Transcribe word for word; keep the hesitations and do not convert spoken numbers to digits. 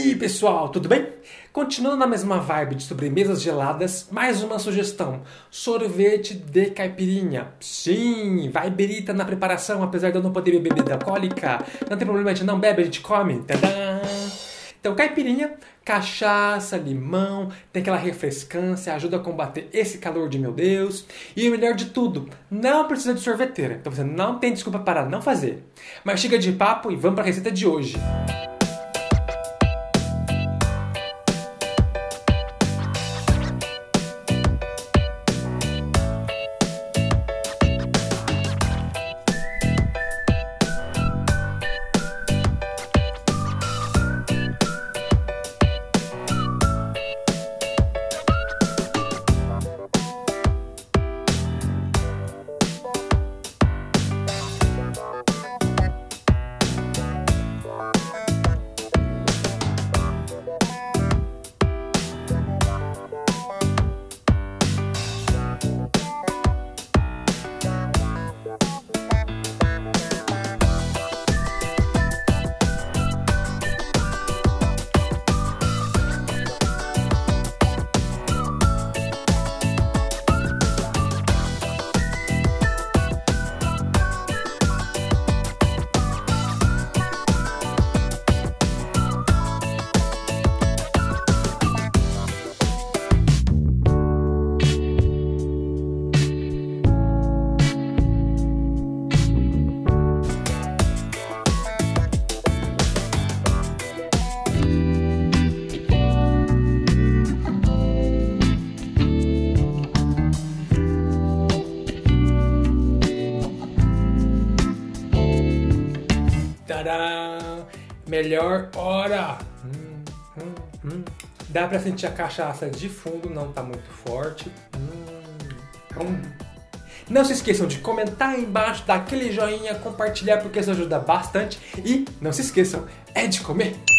aí, pessoal, tudo bem? Continuando na mesma vibe de sobremesas geladas, mais uma sugestão: sorvete de caipirinha. Sim, vai berita na preparação, apesar de eu não poder beber bebida alcoólica. Não tem problema, a gente não bebe, a gente come. Tadã! Então, caipirinha, cachaça, limão, tem aquela refrescância, ajuda a combater esse calor de meu Deus. E o melhor de tudo, não precisa de sorveteira. Então você não tem desculpa para não fazer. Mas chega de papo e vamos para a receita de hoje. Tadã! Melhor hora! Hum, hum, hum. Dá pra sentir a cachaça de fundo, não tá muito forte. Hum, hum. Não se esqueçam de comentar aí embaixo, dar aquele joinha, compartilhar porque isso ajuda bastante. E não se esqueçam, é de comer!